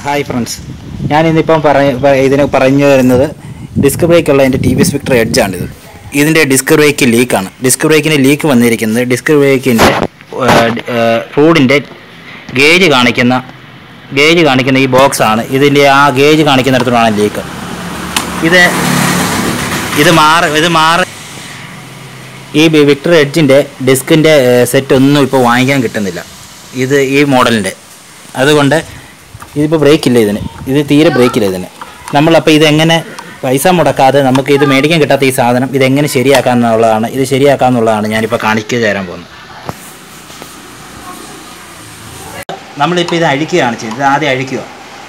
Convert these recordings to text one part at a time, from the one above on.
Hi friends, ഞാനിന്നിപ്പം പറഞ്ഞു വരുന്നത് disc ബ്രേക്കുള്ള എൻ്റെ ടി വി എസ് വിക്ടർ എഡ്ജാണിത്. ഇതിൻ്റെ ഡിസ്ക് ബ്രേക്ക് ലീക്കാണ്. ഡിസ്ക് ബ്രേക്കിന് ലീക്ക് വന്നിരിക്കുന്നത് ഡിസ്ക് ബ്രേക്കിൻ്റെ ഫ്ലൂയിഡിൻ്റെ ഗേജ് കാണിക്കുന്ന ഈ ബോക്സാണ്. ഇതിൻ്റെ ആ ഗേജ് കാണിക്കുന്നിടത്തോടാണ് ലീക്ക്. ഇത് മാറി ഈ വിക്ടർ എഡ്ജിൻ്റെ ഡിസ്കിൻ്റെ സെറ്റ് ഒന്നും ഇപ്പോൾ വാങ്ങിക്കാൻ കിട്ടുന്നില്ല, ഈ മോഡലിൻ്റെ. അതുകൊണ്ട് ഇതിപ്പോൾ ബ്രേക്കില്ല, ഇത് തീരെ ബ്രേക്കില്ല ഇതിന്. നമ്മളപ്പോൾ ഇതെങ്ങനെ പൈസ മുടക്കാതെ നമുക്ക് ഇത് മേടിക്കാൻ കിട്ടാത്ത ഈ സാധനം ഇതെങ്ങനെ ശരിയാക്കാമെന്നുള്ളതാണ് ഞാനിപ്പോൾ കാണിച്ചു തരാൻ പോകുന്നത്. നമ്മളിപ്പോൾ ഇത് അഴിക്കുകയാണ് ചെയ്യുന്നത്. ഇത് ആദ്യം അഴിക്കുക.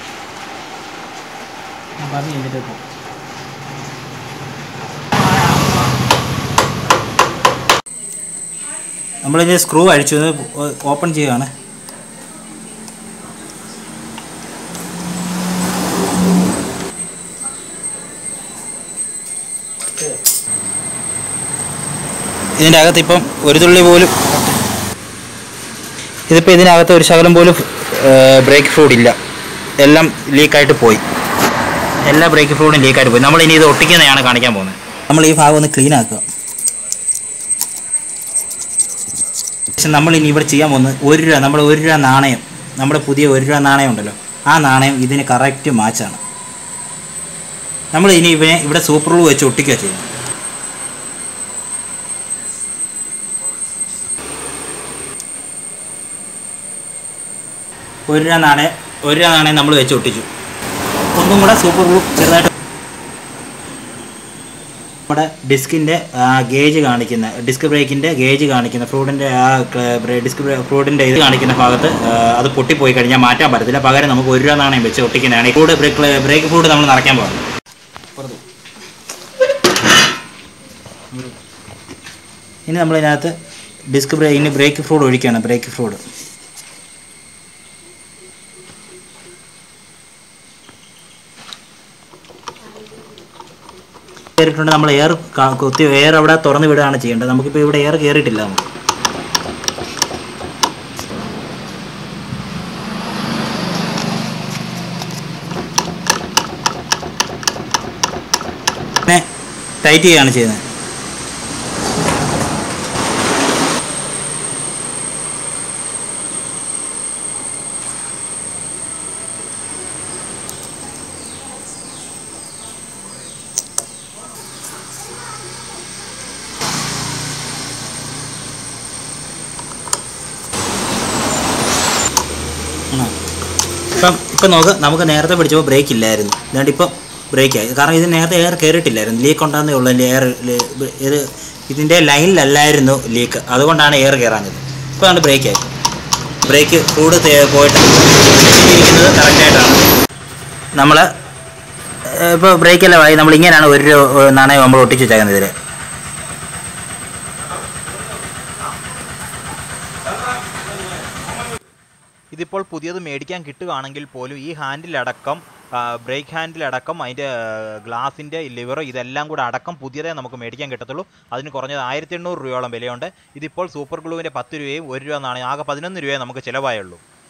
നമ്മളിത് സ്ക്രൂ അഴിച്ചു ഓപ്പൺ ചെയ്യുകയാണ്. ഇതിൻ്റെ അകത്ത് ഇപ്പം ഒരു തുള്ളി പോലും ഇതിനകത്ത് ഒരു ശകലം പോലും ബ്രേക്ക് ഫ്ലൂയിഡ് ഇല്ല. എല്ലാം ലീക്കായിട്ട് പോയി. എല്ലാ ബ്രേക്ക് ഫ്ലൂയിഡും ലീക്കായിട്ട് പോയി. നമ്മളിനി ഇത് ഒട്ടിക്കുന്നതാണ് കാണിക്കാൻ പോകുന്നത്. നമ്മൾ ഈ ഭാഗം ഒന്ന് ക്ലീൻ ആക്കുക. പക്ഷെ നമ്മളിനി ഇവിടെ ചെയ്യാൻ പോകുന്നത് നമ്മുടെ 1 രൂപ നാണയം, നമ്മുടെ പുതിയ 1 രൂപ നാണയം ഉണ്ടല്ലോ, ആ നാണയം ഇതിന് കറക്റ്റ് മാച്ചാണ്. നമ്മൾ ഇനി ഇവിടെ സൂപ്പർ ഗ്ലൂ വെച്ച് ഒട്ടിക്കുക ചെയ്യുന്നത്. 1 രൂപ നാണയം നമ്മൾ വെച്ച് ഒട്ടിച്ചു. ഒന്നും കൂടെ സൂപ്പർ ഗ്ലൂ ചെറുതായിട്ട് നമ്മുടെ ഡിസ്ക് ബ്രേക്കിൻ്റെ ഗേജ് കാണിക്കുന്ന ഫ്ലൂയിഡിൻ്റെ ഫ്ലൂയിഡിൻ്റെ ഇത് കാണിക്കുന്ന ഭാഗത്ത് അത് പൊട്ടിപ്പോയി കഴിഞ്ഞാൽ മാറ്റാൻ പറ്റത്തില്ല. പകരം നമുക്ക് 1 രൂപ നാണയം വെച്ച് ഒട്ടിക്കുന്നതാണ്. ഈ ബ്രേക്ക് ഫ്ലൂയിഡ് നമ്മൾ നിറയ്ക്കാൻ പോകുന്നത്. ഇനി നമ്മളിതിനകത്ത് ബ്രേക്ക് ഫ്ലൂയിഡ് ഒഴിക്കുകയാണ്. ബ്രേക്ക് ഫ്ലൂയിഡ് കയറിയിട്ടുണ്ട്. നമ്മൾ എയർ അവിടെ തുറന്ന് വിടുകയാണ് ചെയ്യേണ്ടത്. നമുക്കിപ്പോൾ ഇവിടെ എയർ കയറിയിട്ടില്ല. പിന്നെ ടൈറ്റ് ചെയ്യുകയാണ് ചെയ്യുന്നത്. ഇപ്പം നോക്ക്, നമുക്ക് നേരത്തെ പിടിച്ചപ്പോൾ ബ്രേക്ക് ഇല്ലായിരുന്നു. അതുകൊണ്ട് ഇപ്പോൾ ബ്രേക്കായി. കാരണം ഇത് നേരത്തെ എയർ കയറിയിട്ടില്ലായിരുന്നു. ലീക്ക് ഉണ്ടാകുന്നേ ഉള്ളൂ. ഇതിൻ്റെ ലൈനിലല്ലായിരുന്നു ലീക്ക്, അതുകൊണ്ടാണ് എയർ കയറാഞ്ഞത്. ഇപ്പോൾ അതുകൊണ്ട് ബ്രേക്കായി. ബ്രേക്ക് ഫ്ലൂയിഡ് പോയിട്ട് ഇരിക്കുന്നത് കറക്റ്റായിട്ടാണ്. നമ്മൾ ഇപ്പോൾ ബ്രേക്കെല്ലാം ആയി. നമ്മളിങ്ങനെയാണ് 1 രൂപ നാണയം നമ്മൾ ഒട്ടിച്ച് വെച്ചേക്കുന്നത്. ഇതിൽ ഇതിപ്പോൾ പുതിയത് മേടിക്കാൻ കിട്ടുകയാണെങ്കിൽ പോലും ഈ ഹാൻഡിലടക്കം, ബ്രേക്ക് ഹാൻഡിലടക്കം, അതിൻ്റെ ഗ്ലാസിൻ്റെ ലിവർ, ഇതെല്ലാം കൂടെ അടക്കം പുതിയതേ നമുക്ക് മേടിക്കാൻ കിട്ടത്തുള്ളൂ. അതിന് കുറഞ്ഞത് 1800 രൂപയോളം വിലയുണ്ട്. ഇതിപ്പോൾ സൂപ്പർ ഗ്ലൂവിൻ്റെ 10 രൂപയും 1 രൂപ നാണയം ആകെ 11 രൂപയെ നമുക്ക് ചിലവായുള്ളൂ.